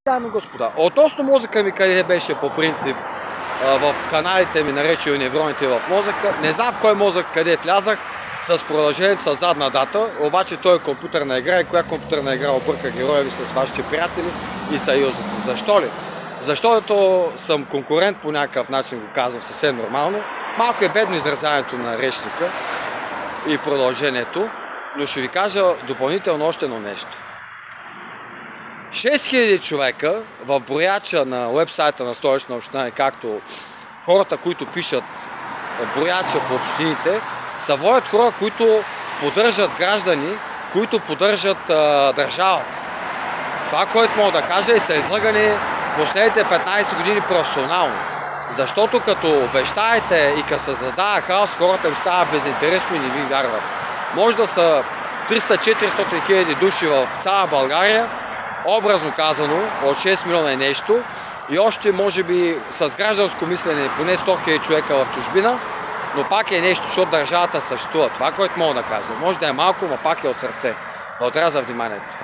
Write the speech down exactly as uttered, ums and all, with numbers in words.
Дами и господа, относно мозъка ми къде беше по принцип в каналите ми, наречени невроните в мозъка, не знам в кой мозък къде влязах с продължението с задна дата, обаче той е компютърна игра и коя компютърна игра обърка героя ви с вашите приятели и съюзници. Защо ли? Защото съм конкурент по някакъв начин, го казвам съвсем нормално. Малко е бедно изразяването на речника и продължението, но ще ви кажа допълнително още едно нещо. шест хиляди човека в брояча на уебсайта на Столична община, както хората, които пишат брояча по общините, са водят хора, които поддържат граждани, които поддържат а, държавата. Това, което мога да кажа, е са излъгани последните петнайсет години професионално. Защото като обещаете и като създава хаос, хората им става безинтересно и не ви вярват. Може да са триста-четиристотин хиляди души в цяла България, образно казано, от шест милиона и нещо, и още може би с гражданско мислене поне сто хиляди човека в чужбина, но пак е нещо, защото държавата съществува. Това, което мога да кажа. Може да е малко, но пак е от сърце. Благодаря за вниманието.